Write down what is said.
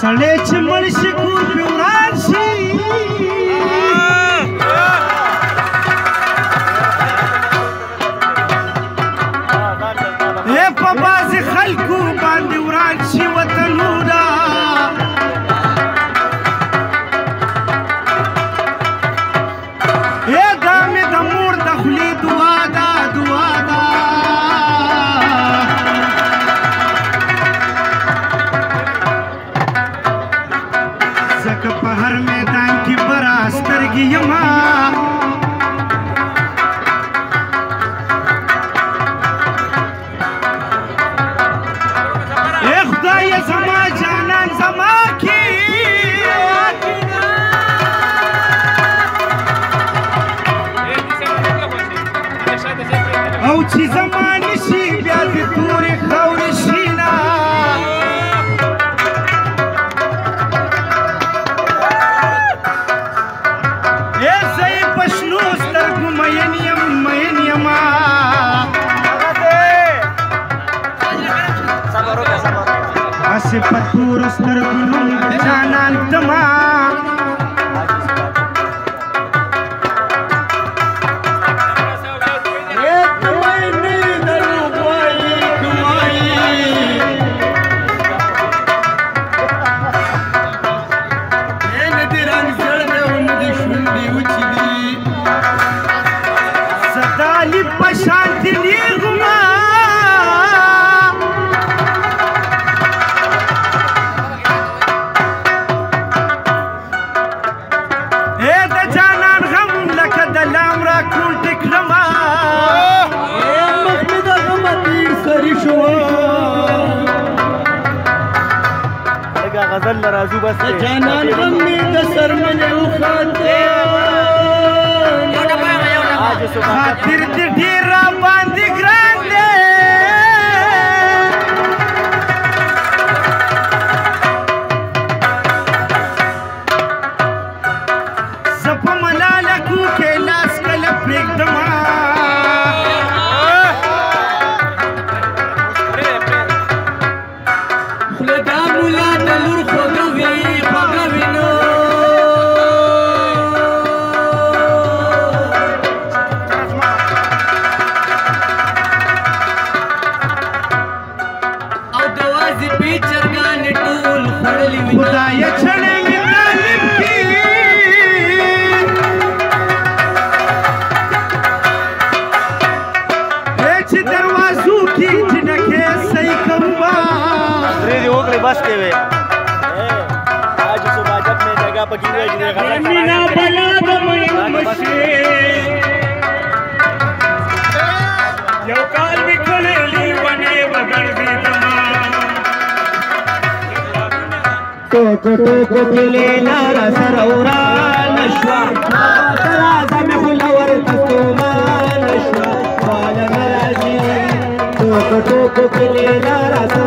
سړی چې مړ شي کور پې وران شي په بعضې خلکو باندې وران شي وطنونه دا مې د مور د خولې دعا ده دعا ده ځکه په هر میدان کې بره سترګې یمه خدای زما جانان زما کی او چې زما نشي بیا د تورې خاورې شینا زه یې په شنو سترګو مین یم مین یما اسې په تورو سترګو نوم د جانان تما زدالي په شانتې نیغما د جانان غم لکه د لام را کوټې کړمه مخ مې د غمه تیر سري شوه غزل لرازو بس د جانان غم مې د سرمنې وخاندې خاطر دې ډېر را باندې ګران دی زه په ملاله کوکې لاس کله پرېږدمه خوله دا ملا د لور خوږه وي خوږه وینو خدایه چړې مې طالب کې چې دروازو کې جنکې صحیح کومه درې دې وکړې بس کې وې آج صبح جب میں جگہ پکی ہوئی مینا بلا د مشي یو کال می کړلې ونه وګړ دې ټوکو ټوکو کلی لاره سره ورانه شوه درازه مې خوله ورته ستومانه شوه واله نه راځي ټوکو ټوکو کلی لاره